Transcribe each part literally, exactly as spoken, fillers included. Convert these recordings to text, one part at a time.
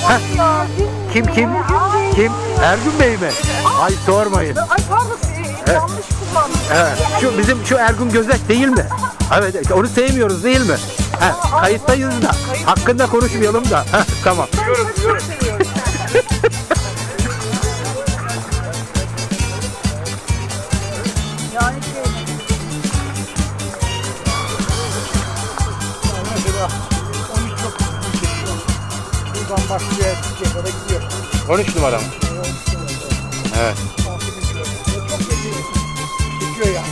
Heh. Kim kim? Kim? Ergun Bey mi? Ay sormayın. Ay pardon, e, yanlış kullandım. Evet. Şu bizim şu Ergun Gözek değil mi? Evet, onu sevmiyoruz değil mi? Heh, kayıttayız da. Hakkında konuşmayalım da. Heh, tamam. Biliyorum, biliyorum. Yani şey. Mesela on üç çok çekiyor. Buradan başlıyor, Türkiye'ye kadar gidiyor. on üç numara mı? Evet. Çok çekiyor. Çekiyor yani.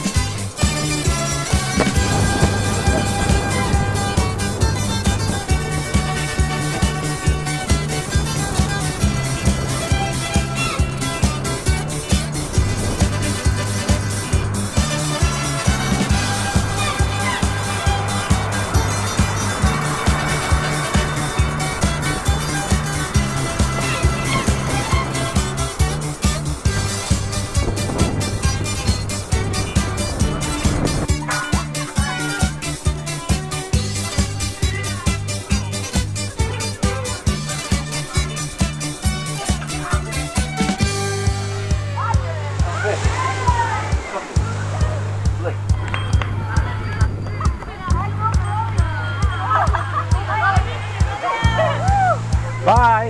Bye.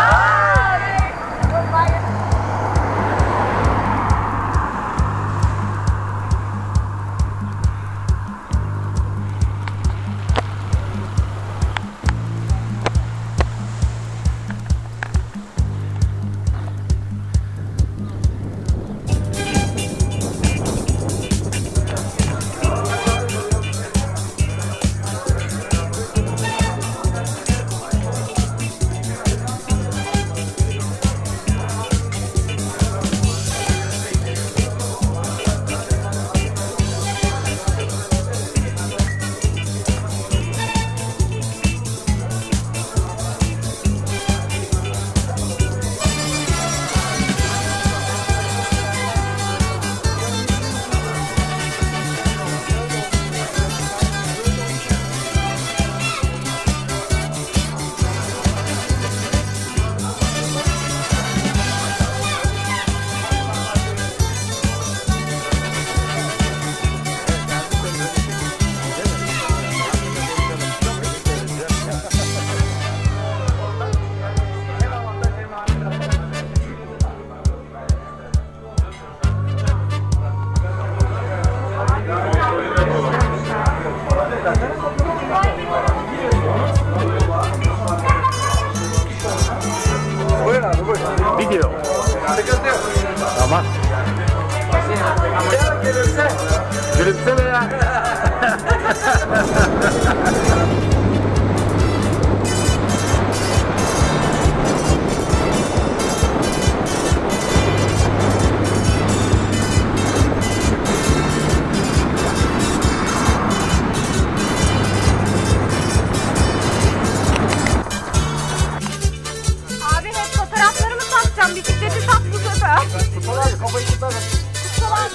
Video. Tamam. Gülümse. Gülümse be ya. Bisikleti sat bu sefer. Tutal abi, kafayı tutar. Tutal abi.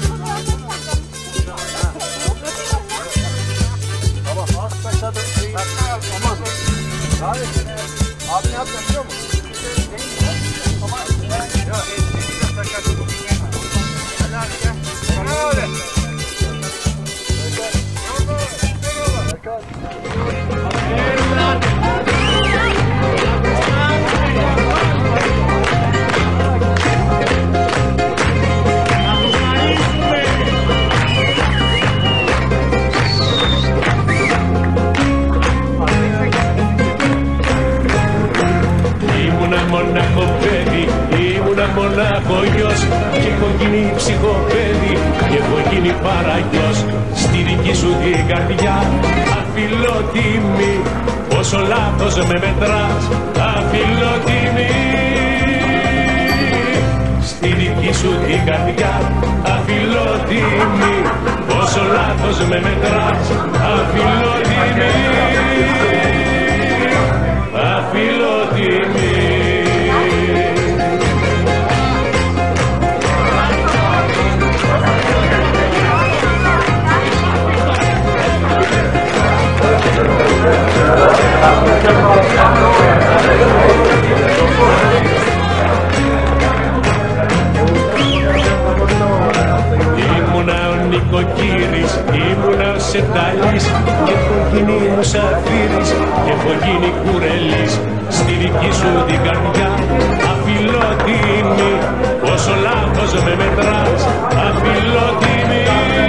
Tamam, az taşladı. Aman. Abi, abi ne yapacağım biliyor musun? Ama ya, taşladı. Gel abi gel. Gel abi. Μονάχο γιος και έχω γίνει ψυχοπαίδι και έχω γίνει παραγιός στη δική σου την καρδιά αφιλότιμη πόσο λάθος με μετράς αφιλότιμη στη δική σου την καρδιά αφιλότιμη πόσο λάθος με μετράς αφιλότιμη αφιλότιμη. Thank you. θέλεις, ήμουν αρσετάλης και έχω γίνει μουσαφίρης και έχω γίνει κουρελής στη δική σου την καρδιά. Αφιλότιμη, πόσο λάθος με μετράς, αφιλότιμη,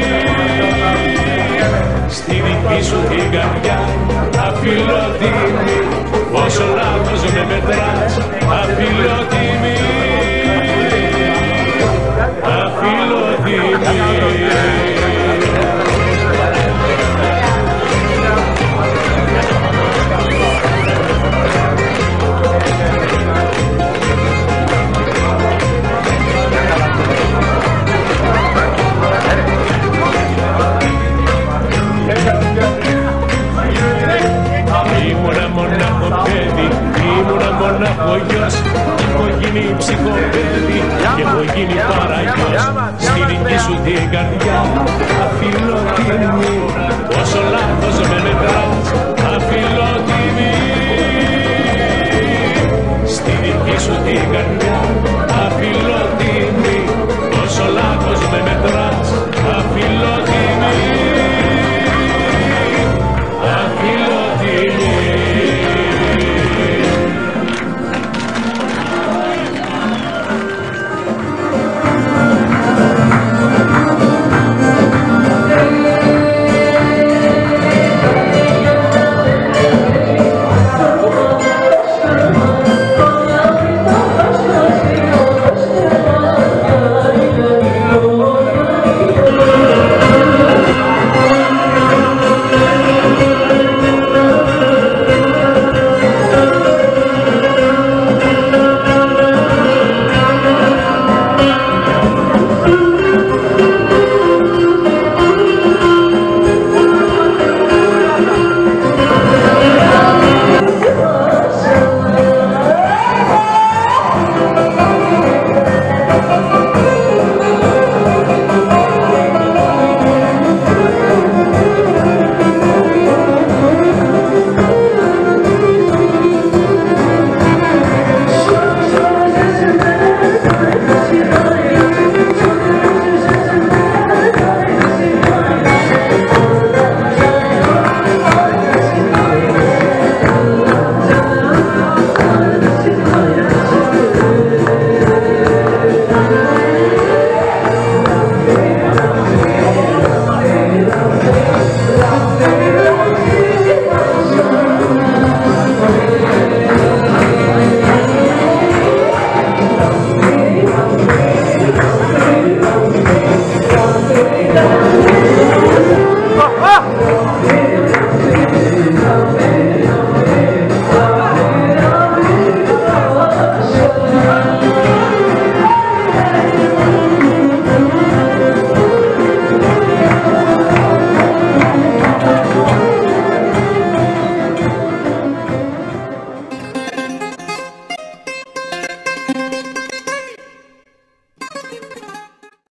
στη δική σου την καρδιά. Αφιλότιμη, πόσο λάθος με μετράς, αφιλότιμη, αφιλότιμη.